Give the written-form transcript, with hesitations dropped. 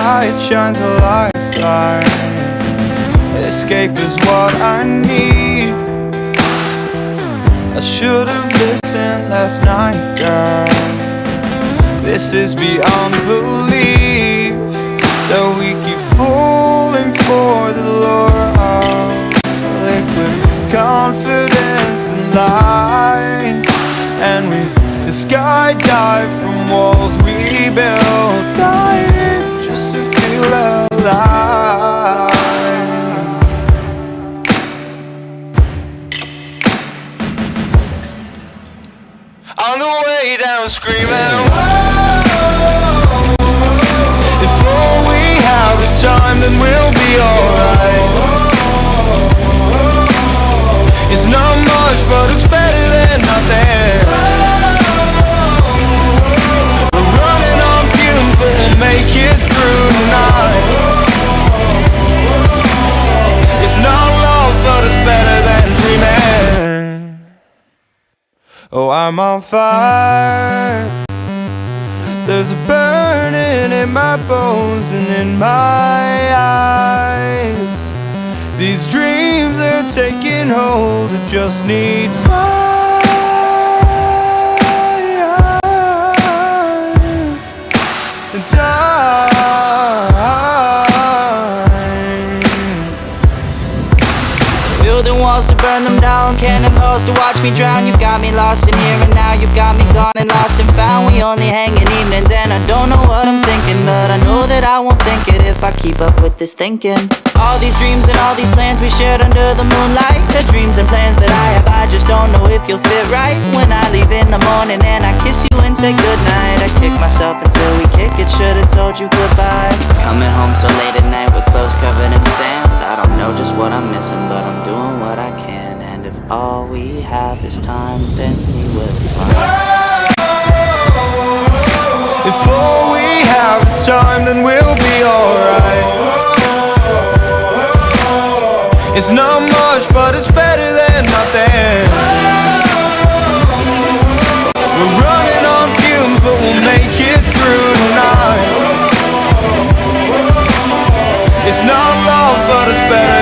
light shines a lifeline. Escape is what I need. I should have listened last night, girl. This is beyond belief, that we keep falling for the lure of liquid confidence and lies. And we skydive from walls we built, dying just to feel alive. On the way down screaming, whoa. If all we have is time, then we'll be alright. It's not much, but it's better than nothing. We're running on fumes, but we'll make it through tonight. It's not love, but it's better than dreaming. Oh, I'm on fire. There's a burning in my bones and in my eyes. These dreams are taking hold, I just need time. Building walls to burn them down, cannonballs to watch me drown. You've got me lost in here and now, you've got me gone and lost and found. We only hang in evenings and I don't know what I'm thinking, but I know that I won't think it if I keep up with this thinking. All these dreams and all these plans we shared under the moonlight, the dreams and plans that I have, I just don't know if you'll fit right. When I leave in the morning and I kiss you and say goodnight, I kick myself until we kick it, should've told you goodbye. Coming home so late at night with clothes covered in sand. I don't know just what I'm missing, but I'm doing what I can. And if all we have is time, then we will find. If all we have is time, then we'll be alright. It's not much, but it's better than nothing. We're running on fumes, but we'll make it through tonight. It's not love, but it's better